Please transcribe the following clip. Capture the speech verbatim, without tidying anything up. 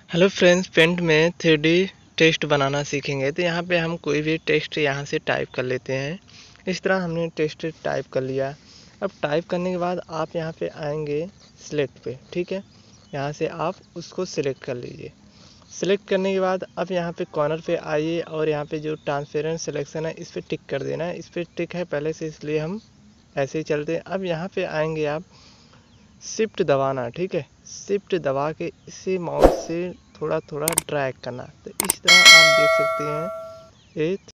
Hello friends, Paint में three D text बनाना सीखेंगे। तो यहाँ पे हम कोई भी टेक्स्ट यहाँ से टाइप कर लेते हैं। इस तरह हमने टेक्स्ट टाइप कर लिया। अब टाइप करने के बाद आप यहाँ पे आएंगे सिलेक्ट पे, ठीक है। यहाँ से आप उसको सिलेक्ट कर लीजिए। सिलेक्ट करने के बाद अब यहाँ पे कॉर्नर पे आइए और यहाँ पे जो ट्रांसपेरेंट सिलेक्शन है इस पर टिक कर देना है। इस पर टिक है पहले से, इसलिए हम ऐसे ही चलते हैं। अब यहाँ पे आएंगे आप, शिफ्ट दबाना, ठीक है। शिफ्ट दबा के इसे माउस से थोड़ा थोड़ा ड्रैग करना। तो इस तरह आप देख सकते हैं ये